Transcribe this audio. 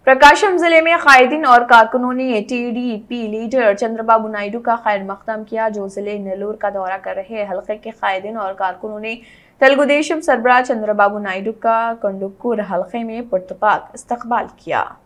प्रकाशम जिले में कायदीन और कारकुनों ने टीडीपी लीडर चंद्रबाबू नायडू का खैर मकदम किया। जो जिले नेल्लोर का दौरा कर रहे हल्के के कायदीन और कारकुनों ने तेलुगुदेशम सरबराह चंद्रबाबू नायडू का कंडुक्कुर हल्के में पुरतपाक इस्तकबाल किया।